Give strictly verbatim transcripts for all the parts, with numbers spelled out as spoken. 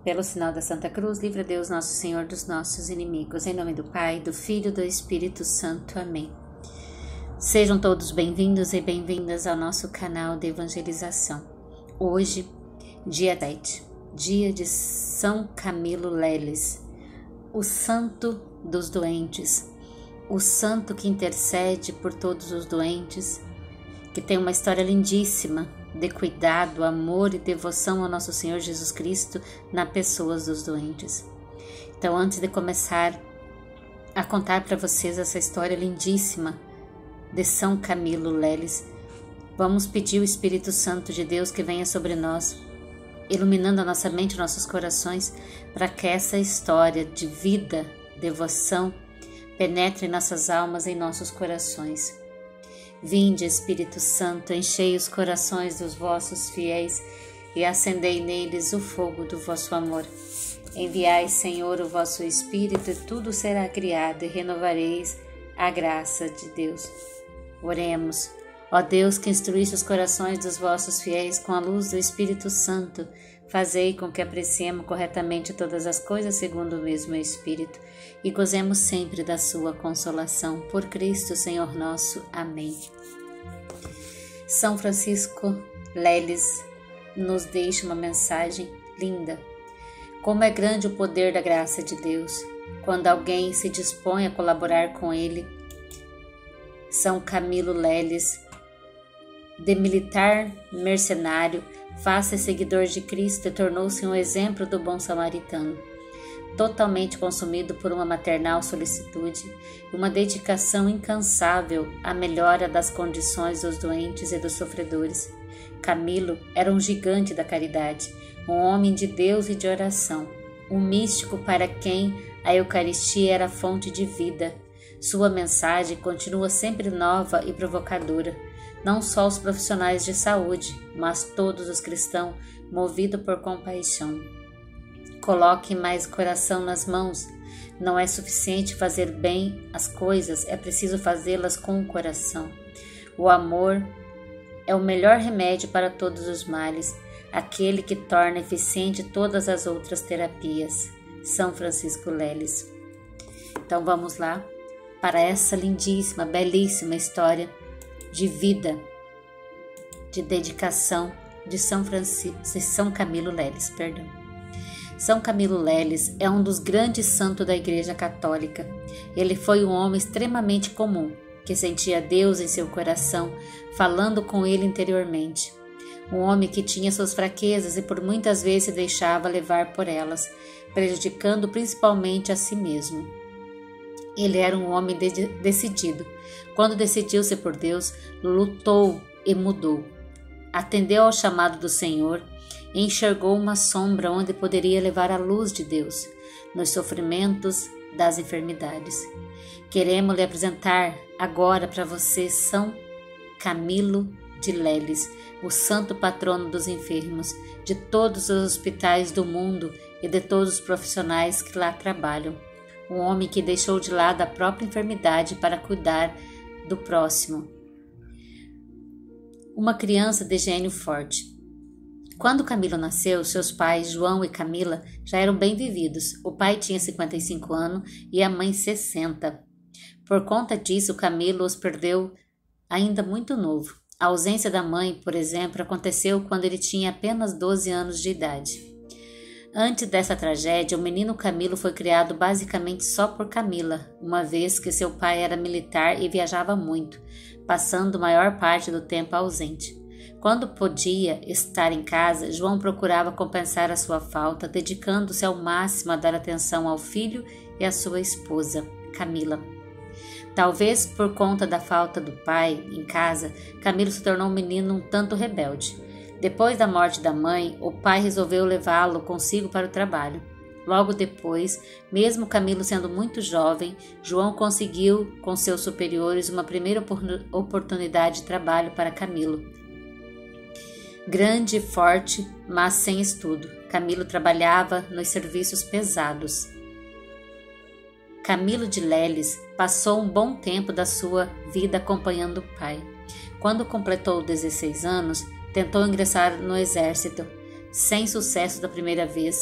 Pelo sinal da Santa Cruz, livra Deus Nosso Senhor dos nossos inimigos. Em nome do Pai, do Filho e do Espírito Santo. Amém. Sejam todos bem-vindos e bem-vindas ao nosso canal de evangelização. Hoje, dia dez, dia de São Camilo Leles, o santo dos doentes, o santo que intercede por todos os doentes, que tem uma história lindíssima de cuidado, amor e devoção ao nosso Senhor Jesus Cristo nas pessoas dos doentes. Então, antes de começar a contar para vocês essa história lindíssima de São Camilo Leles, vamos pedir o Espírito Santo de Deus que venha sobre nós, iluminando a nossa mente e nossos corações, para que essa história de vida, devoção, penetre em nossas almas e em nossos corações. Vinde, Espírito Santo, enchei os corações dos vossos fiéis e acendei neles o fogo do vosso amor. Enviai, Senhor, o vosso Espírito, e tudo será criado, e renovareis a graça de Deus. Oremos. Ó Deus, que instruíste os corações dos vossos fiéis com a luz do Espírito Santo, fazei com que apreciemos corretamente todas as coisas segundo o mesmo Espírito e gozemos sempre da sua consolação. Por Cristo, Senhor nosso. Amém. São Francisco Leles nos deixa uma mensagem linda. Como é grande o poder da graça de Deus, quando alguém se dispõe a colaborar com ele. São Camilo Leles, de militar mercenário, faz-se seguidor de Cristo e tornou-se um exemplo do bom samaritano, totalmente consumido por uma maternal solicitude e uma dedicação incansável à melhora das condições dos doentes e dos sofredores. Camilo era um gigante da caridade, um homem de Deus e de oração, um místico para quem a Eucaristia era fonte de vida. Sua mensagem continua sempre nova e provocadora. Não só os profissionais de saúde, mas todos os cristãos, movidos por compaixão. Coloque mais coração nas mãos. Não é suficiente fazer bem as coisas, é preciso fazê-las com o coração. O amor é o melhor remédio para todos os males, aquele que torna eficiente todas as outras terapias. São Francisco Leles. Então vamos lá para essa lindíssima, belíssima história de vida, de dedicação de São Francisco, de São Camilo Leles, perdão. São Camilo Leles é um dos grandes santos da Igreja Católica. Ele foi um homem extremamente comum, que sentia Deus em seu coração, falando com ele interiormente. Um homem que tinha suas fraquezas e por muitas vezes se deixava levar por elas, prejudicando principalmente a si mesmo. Ele era um homem de- decidido. Quando decidiu-se por Deus, lutou e mudou. Atendeu ao chamado do Senhor e enxergou uma sombra onde poderia levar a luz de Deus nos sofrimentos das enfermidades. Queremos lhe apresentar agora para você São Camilo de Leles, o santo patrono dos enfermos, de todos os hospitais do mundo e de todos os profissionais que lá trabalham. Um homem que deixou de lado a própria enfermidade para cuidar do próximo. Uma criança de gênio forte. Quando Camilo nasceu, seus pais, João e Camila, já eram bem vividos. O pai tinha cinquenta e cinco anos e a mãe sessenta. Por conta disso, Camilo os perdeu ainda muito novo. A ausência da mãe, por exemplo, aconteceu quando ele tinha apenas doze anos de idade. Antes dessa tragédia, o menino Camilo foi criado basicamente só por Camila, uma vez que seu pai era militar e viajava muito, passando a maior parte do tempo ausente. Quando podia estar em casa, João procurava compensar a sua falta, dedicando-se ao máximo a dar atenção ao filho e à sua esposa, Camila. Talvez por conta da falta do pai em casa, Camilo se tornou um menino um tanto rebelde. Depois da morte da mãe, o pai resolveu levá-lo consigo para o trabalho. Logo depois, mesmo Camilo sendo muito jovem, João conseguiu, com seus superiores, uma primeira oportunidade de trabalho para Camilo. Grande e forte, mas sem estudo, Camilo trabalhava nos serviços pesados. Camilo de Leles passou um bom tempo da sua vida acompanhando o pai. Quando completou dezesseis anos, tentou ingressar no exército, sem sucesso da primeira vez.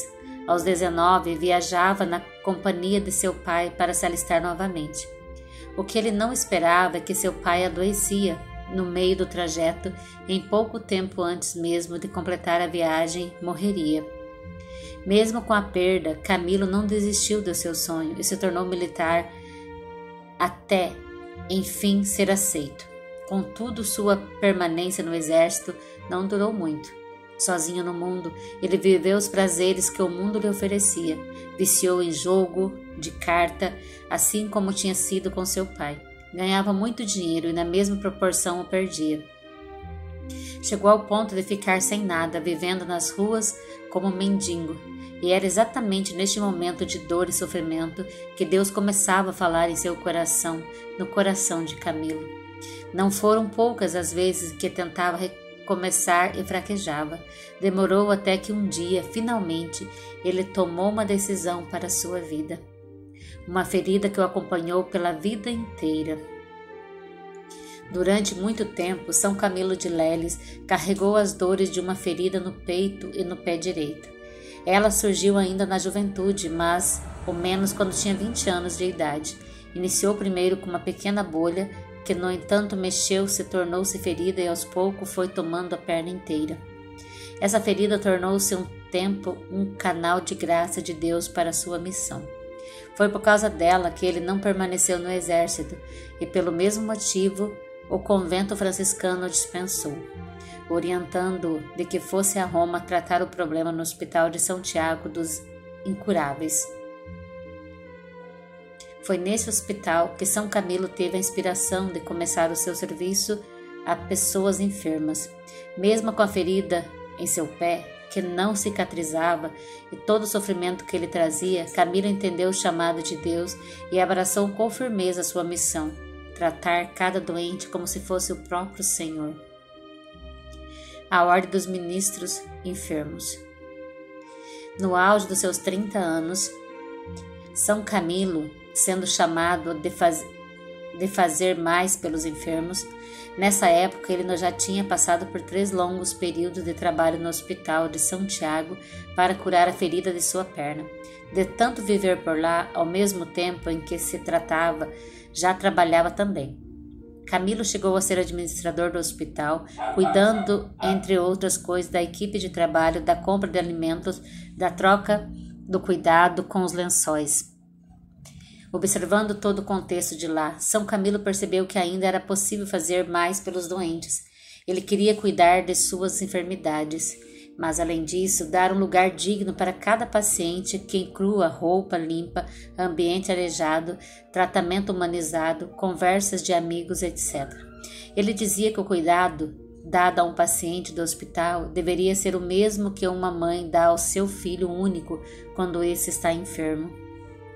Aos dezenove, viajava na companhia de seu pai para se alistar novamente. O que ele não esperava é que seu pai adoecia no meio do trajeto e em pouco tempo antes mesmo de completar a viagem morreria. Mesmo com a perda, Camilo não desistiu do seu sonho e se tornou militar até, enfim, ser aceito. Contudo, sua permanência no exército não durou muito. Sozinho no mundo, ele viveu os prazeres que o mundo lhe oferecia. Viciou em jogo de carta, assim como tinha sido com seu pai. Ganhava muito dinheiro e na mesma proporção o perdia. Chegou ao ponto de ficar sem nada, vivendo nas ruas como mendigo. E era exatamente neste momento de dor e sofrimento que Deus começava a falar em seu coração, no coração de Camilo. Não foram poucas as vezes que tentava recomeçar e fraquejava. Demorou até que um dia, finalmente, ele tomou uma decisão para a sua vida. Uma ferida que o acompanhou pela vida inteira. Durante muito tempo, São Camilo de Leles carregou as dores de uma ferida no peito e no pé direito. Ela surgiu ainda na juventude, mas, ao menos quando tinha vinte anos de idade. Iniciou primeiro com uma pequena bolha, que no entanto mexeu-se, tornou-se ferida e aos poucos foi tomando a perna inteira. Essa ferida tornou-se um tempo um canal de graça de Deus para a sua missão. Foi por causa dela que ele não permaneceu no exército e, pelo mesmo motivo, o convento franciscano o dispensou, orientando-o de que fosse a Roma tratar o problema no Hospital de São Tiago dos Incuráveis. Foi nesse hospital que São Camilo teve a inspiração de começar o seu serviço a pessoas enfermas. Mesmo com a ferida em seu pé, que não cicatrizava, e todo o sofrimento que ele trazia, Camilo entendeu o chamado de Deus e abraçou com firmeza sua missão, tratar cada doente como se fosse o próprio Senhor. A Ordem dos Ministros Enfermos. No auge dos seus trinta anos, São Camilo, sendo chamado de, faz... de fazer mais pelos enfermos, nessa época ele já tinha passado por três longos períodos de trabalho no Hospital de São Tiago para curar a ferida de sua perna. De tanto viver por lá, ao mesmo tempo em que se tratava, já trabalhava também. Camilo chegou a ser administrador do hospital, cuidando, entre outras coisas, da equipe de trabalho, da compra de alimentos, da troca do cuidado com os lençóis. Observando todo o contexto de lá, São Camilo percebeu que ainda era possível fazer mais pelos doentes. Ele queria cuidar de suas enfermidades, mas, além disso, dar um lugar digno para cada paciente que inclua roupa limpa, ambiente arejado, tratamento humanizado, conversas de amigos, etcétera. Ele dizia que o cuidado dado a um paciente do hospital deveria ser o mesmo que uma mãe dá ao seu filho único quando esse está enfermo.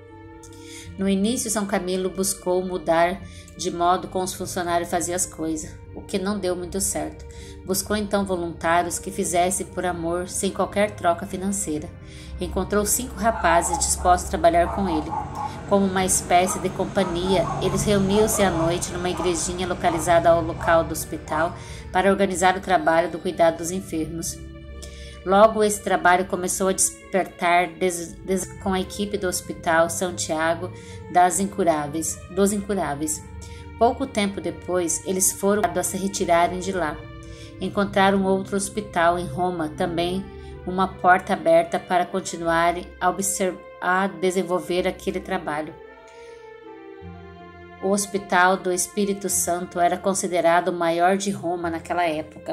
No início, São Camilo buscou mudar de modo como os funcionários faziam as coisas, o que não deu muito certo. Buscou então voluntários que fizessem por amor, sem qualquer troca financeira. Encontrou cinco rapazes dispostos a trabalhar com ele. Como uma espécie de companhia, eles reuniam-se à noite numa igrejinha localizada ao local do hospital para organizar o trabalho do cuidado dos enfermos. Logo, esse trabalho começou a despertar des, des, com a equipe do Hospital São Tiago das Incuráveis, dos Incuráveis. Pouco tempo depois, eles foram a se retirarem de lá. Encontraram outro hospital em Roma, também uma porta aberta para continuarem a, observar, a desenvolver aquele trabalho. O Hospital do Espírito Santo era considerado o maior de Roma naquela época.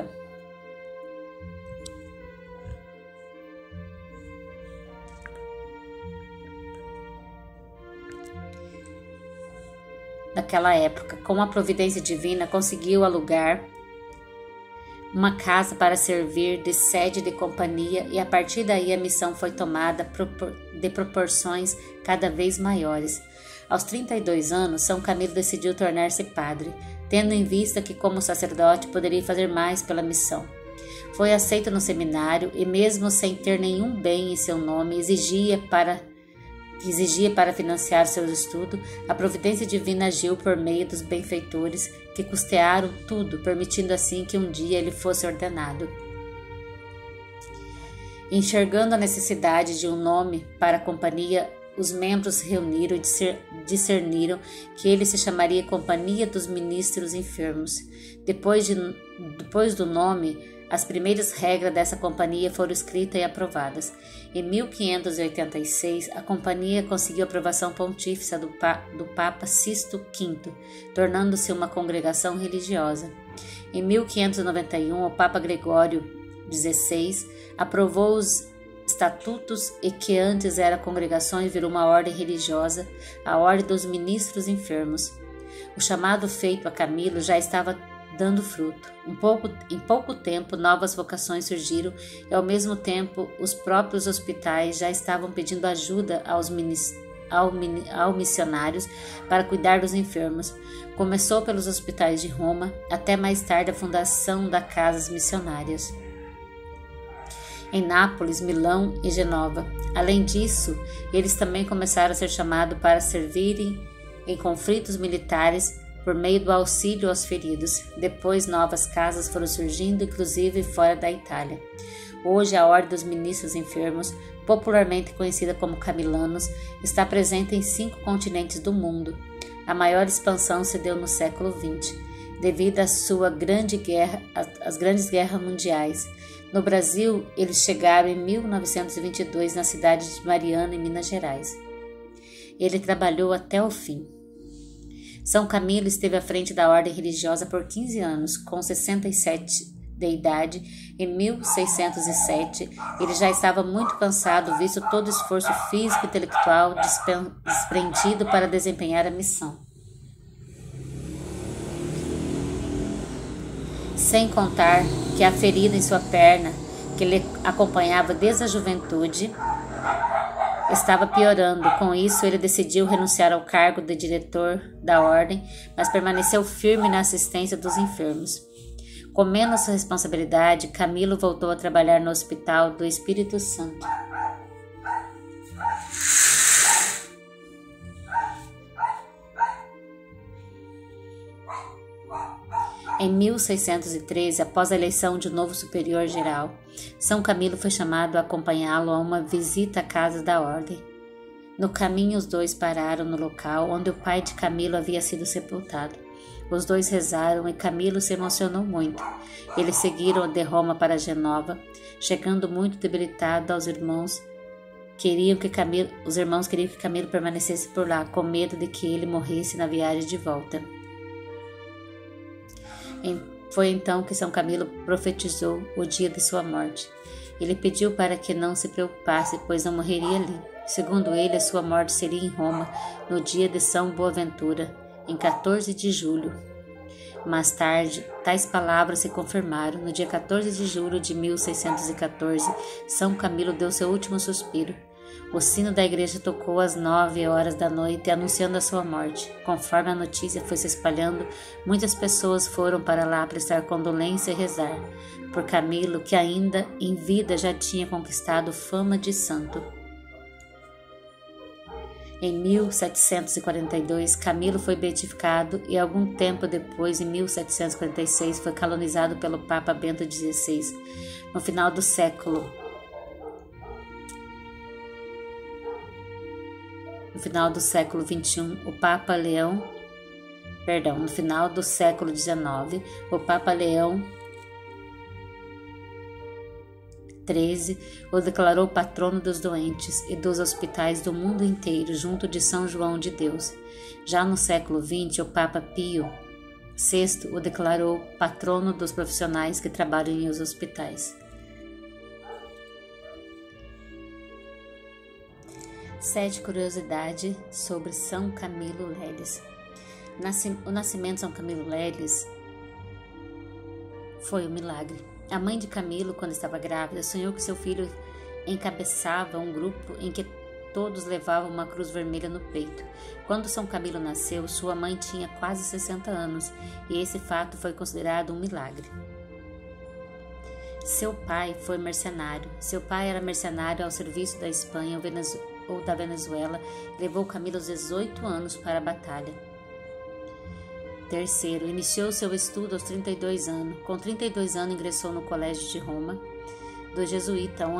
Naquela época, com a providência divina, conseguiu alugar uma casa para servir de sede de companhia e a partir daí a missão foi tomada de proporções cada vez maiores. Aos trinta e dois anos, São Camilo decidiu tornar-se padre, tendo em vista que como sacerdote poderia fazer mais pela missão. Foi aceito no seminário e mesmo sem ter nenhum bem em seu nome, exigia para que exigia para financiar seus estudos, a providência divina agiu por meio dos benfeitores que custearam tudo, permitindo assim que um dia ele fosse ordenado. Enxergando a necessidade de um nome para a companhia, os membros reuniram e discerniram que ele se chamaria Companhia dos Ministros Enfermos. Depois, de, depois do nome, as primeiras regras dessa companhia foram escritas e aprovadas. Em mil quinhentos e oitenta e seis, a companhia conseguiu a aprovação pontífice do, pa, do Papa Sisto quinto, tornando-se uma congregação religiosa. Em mil quinhentos e noventa e um, o Papa Gregório dezesseis aprovou os estatutos e que antes era congregação e virou uma ordem religiosa, a Ordem dos Ministros Enfermos. O chamado feito a Camilo já estava dando fruto. Um pouco, em pouco tempo, novas vocações surgiram e, ao mesmo tempo, os próprios hospitais já estavam pedindo ajuda aos ao, ao missionários para cuidar dos enfermos. Começou pelos hospitais de Roma, até mais tarde a fundação das casas missionárias em Nápoles, Milão e Genova. Além disso, eles também começaram a ser chamados para servirem em conflitos militares por meio do auxílio aos feridos. Depois, novas casas foram surgindo, inclusive fora da Itália. Hoje, a Ordem dos Ministros Enfermos, popularmente conhecida como Camilanos, está presente em cinco continentes do mundo. A maior expansão se deu no século vinte, devido à sua grande guerra, às grandes guerras mundiais. No Brasil, eles chegaram em mil novecentos e vinte e dois na cidade de Mariana, em Minas Gerais. Ele trabalhou até o fim. São Camilo esteve à frente da ordem religiosa por quinze anos, com sessenta e sete de idade. Em mil seiscentos e sete, ele já estava muito cansado, visto todo o esforço físico e intelectual desprendido para desempenhar a missão. Sem contar que a ferida em sua perna, que ele acompanhava desde a juventude, estava piorando. Com isso, ele decidiu renunciar ao cargo de diretor da ordem, mas permaneceu firme na assistência dos enfermos. Com menos responsabilidade, Camilo voltou a trabalhar no Hospital do Espírito Santo. Em mil seiscentos e treze, após a eleição de um novo superior geral, São Camilo foi chamado a acompanhá-lo a uma visita à casa da ordem. No caminho, os dois pararam no local onde o pai de Camilo havia sido sepultado. Os dois rezaram e Camilo se emocionou muito. Eles seguiram de Roma para Genova, chegando muito debilitado aos irmãos. Queriam que Camilo, os irmãos queriam que Camilo permanecesse por lá, com medo de que ele morresse na viagem de volta. Foi então que São Camilo profetizou o dia de sua morte. Ele pediu para que não se preocupasse, pois não morreria ali. Segundo ele, a sua morte seria em Roma, no dia de São Boaventura, em quatorze de julho. Mais tarde, tais palavras se confirmaram. No dia quatorze de julho de mil seiscentos e quatorze, São Camilo deu seu último suspiro. O sino da igreja tocou às nove horas da noite, anunciando a sua morte. Conforme a notícia foi se espalhando, muitas pessoas foram para lá prestar condolência e rezar por Camilo, que ainda em vida já tinha conquistado fama de santo. Em mil setecentos e quarenta e dois, Camilo foi beatificado e algum tempo depois, em mil setecentos e quarenta e seis, foi canonizado pelo Papa Bento dezesseis. No final do século No final do século vinte e um, o Papa Leão, perdão, no final do século dezenove, o Papa Leão treze o declarou patrono dos doentes e dos hospitais do mundo inteiro, junto de São João de Deus. Já no século vinte, o Papa Pio sexto o declarou patrono dos profissionais que trabalham em os hospitais. Sete curiosidades sobre São Camilo Leles. O nascimento de São Camilo Leles foi um milagre. A mãe de Camilo, quando estava grávida, sonhou que seu filho encabeçava um grupo em que todos levavam uma cruz vermelha no peito. Quando São Camilo nasceu, sua mãe tinha quase sessenta anos e esse fato foi considerado um milagre. Seu pai foi mercenário. Seu pai era mercenário ao serviço da Espanha ou Venezuela. ou da Venezuela, levou Camilo aos dezoito anos para a batalha. Terceiro, iniciou seu estudo aos trinta e dois anos. Com trinta e dois anos, ingressou no Colégio de Roma, do Jesuíta, onde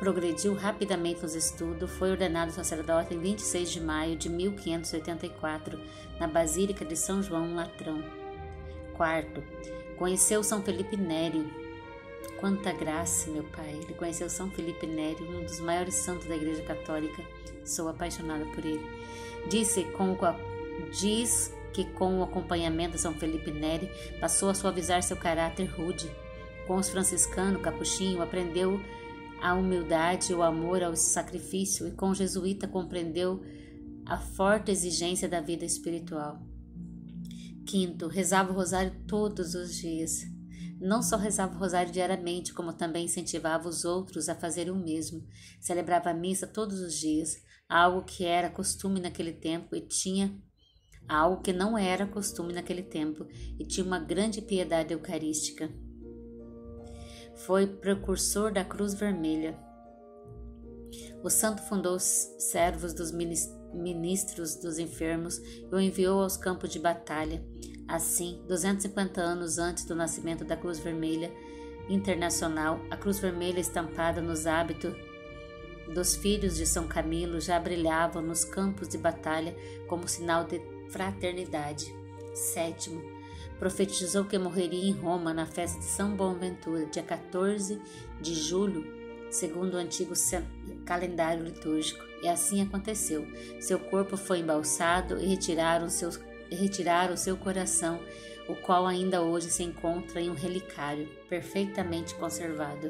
progrediu rapidamente nos estudos, foi ordenado sacerdote em vinte e seis de maio de mil quinhentos e oitenta e quatro, na Basílica de São João Latrão. Quarto, conheceu São Felipe Néri. Quanta graça, meu pai! Ele conheceu São Felipe Néri, um dos maiores santos da Igreja Católica. Sou apaixonada por ele. Disse com, diz que com o acompanhamento de São Felipe Néri passou a suavizar seu caráter rude. Com os franciscanos, capuchinho, aprendeu a humildade e o amor ao sacrifício, e com o jesuíta compreendeu a forte exigência da vida espiritual. Quinto, rezava o rosário todos os dias. Não só rezava o rosário diariamente, como também incentivava os outros a fazer o mesmo. Celebrava a missa todos os dias, algo que era costume naquele tempo e tinha algo que não era costume naquele tempo e tinha uma grande piedade eucarística. Foi precursor da Cruz Vermelha. O santo fundou os servos dos ministros dos enfermos e o enviou aos campos de batalha. Assim, duzentos e cinquenta anos antes do nascimento da Cruz Vermelha Internacional, a Cruz Vermelha estampada nos hábitos dos filhos de São Camilo já brilhava nos campos de batalha como sinal de fraternidade. Sétimo, profetizou que morreria em Roma na festa de São Boaventura, dia quatorze de julho, segundo o antigo calendário litúrgico. E assim aconteceu. Seu corpo foi embalsado e retiraram, seus, retiraram seu coração, o qual ainda hoje se encontra em um relicário, perfeitamente conservado.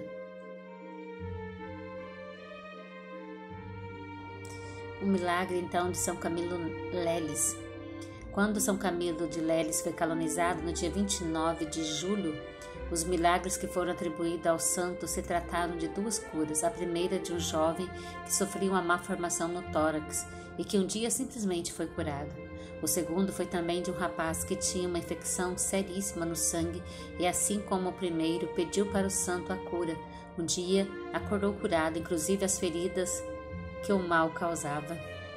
O milagre, então, de São Camilo Leles. Quando São Camilo de Leles foi canonizado, no dia vinte e nove de julho, os milagres que foram atribuídos ao santo se trataram de duas curas. A primeira de um jovem que sofria uma má formação no tórax e que um dia simplesmente foi curado. O segundo foi também de um rapaz que tinha uma infecção seríssima no sangue e, assim como o primeiro, pediu para o santo a cura. Um dia acordou curado, inclusive as feridas que o mal causava.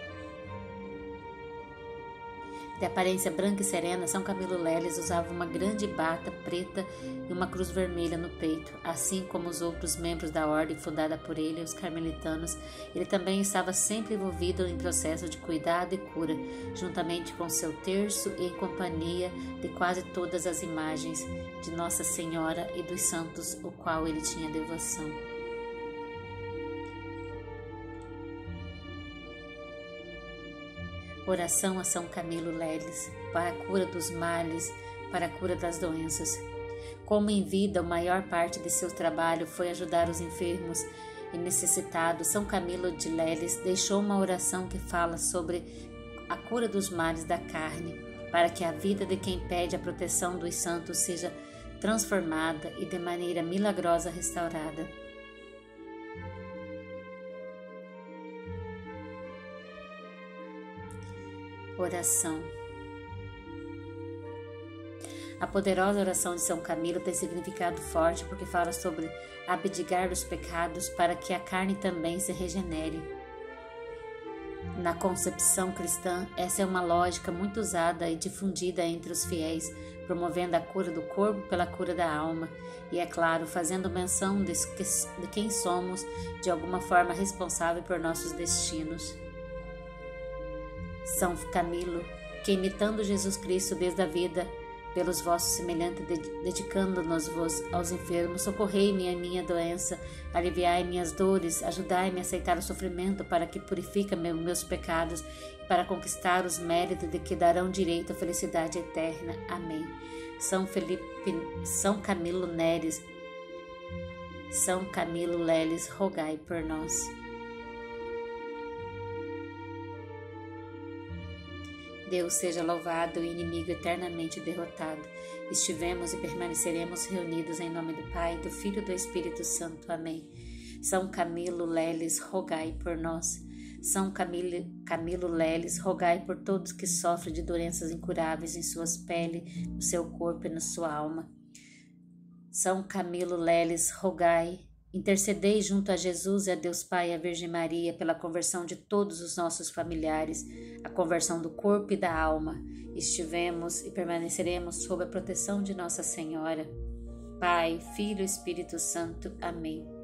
De aparência branca e serena, São Camilo Leles usava uma grande bata preta e uma cruz vermelha no peito. Assim como os outros membros da ordem fundada por ele, os carmelitanos, ele também estava sempre envolvido em processo de cuidado e cura, juntamente com seu terço e em companhia de quase todas as imagens de Nossa Senhora e dos santos, o qual ele tinha devoção. Oração a São Camilo Leles, para a cura dos males, para a cura das doenças. Como em vida, a maior parte de seu trabalho foi ajudar os enfermos e necessitados, São Camilo de Leles deixou uma oração que fala sobre a cura dos males da carne, para que a vida de quem pede a proteção dos santos seja transformada e de maneira milagrosa restaurada. Oração. A poderosa oração de São Camilo tem significado forte porque fala sobre abdicar dos pecados para que a carne também se regenere. Na concepção cristã, essa é uma lógica muito usada e difundida entre os fiéis, promovendo a cura do corpo pela cura da alma e, é claro, fazendo menção de quem somos, de alguma forma responsável por nossos destinos. São Camilo, que imitando Jesus Cristo desde a vida, pelos vossos semelhantes, dedicando-nos vos aos enfermos, socorrei-me em minha doença, aliviai minhas dores, ajudai-me a aceitar o sofrimento para que purifique meus pecados e para conquistar os méritos de que darão direito à felicidade eterna. Amém. São Felipe, São Camilo Neres, São Camilo Leles, rogai por nós. Deus seja louvado e o inimigo eternamente derrotado. Estivemos e permaneceremos reunidos em nome do Pai, do Filho e do Espírito Santo. Amém. São Camilo Leles, rogai por nós. São Camilo, Camilo Leles, rogai por todos que sofrem de doenças incuráveis em suas peles, no seu corpo e na sua alma. São Camilo Leles, rogai. Intercedei junto a Jesus e a Deus Pai e a Virgem Maria pela conversão de todos os nossos familiares, a conversão do corpo e da alma. Estivemos e permaneceremos sob a proteção de Nossa Senhora. Pai, Filho e Espírito Santo. Amém.